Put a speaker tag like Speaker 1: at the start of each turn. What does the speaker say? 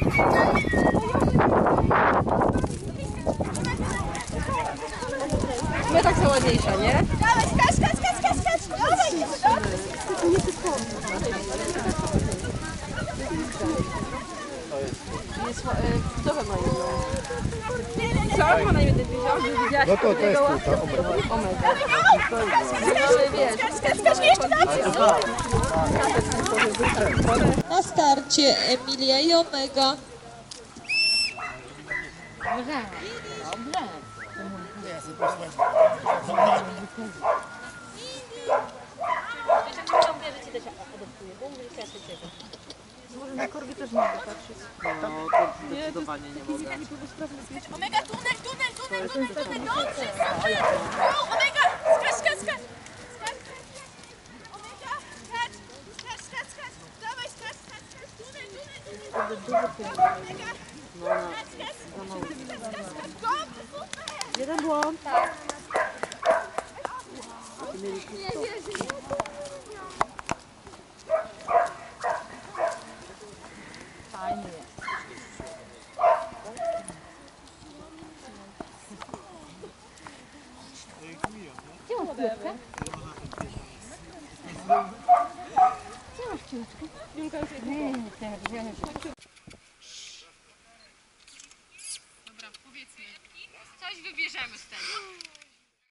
Speaker 1: My tak są ładniejsza, nie?
Speaker 2: Dawaj, skacz! Dawaj!
Speaker 1: Jest, co ma na imię? Co ma na imię ten wiezior?
Speaker 3: No to jest ta omega.
Speaker 1: Omega. Ale wiesz,
Speaker 2: Skacz, jeszcze
Speaker 4: Na starcie Emilia i Omega.
Speaker 1: może na Corgi też mogę patrzeć.
Speaker 5: No to zdecydowanie nie mogę.
Speaker 2: Omega, tunel! Dobrze! Omega! Skacz! Omega, skacz! Dawaj, skacz! Tunel! Omega! Skacz!
Speaker 1: Jeden błąd. Fajnie jest. Gdzie masz piłeczkę? Gdzie masz piłeczkę?
Speaker 2: Dobra, powiedzmy. Coś wybierzemy z tego.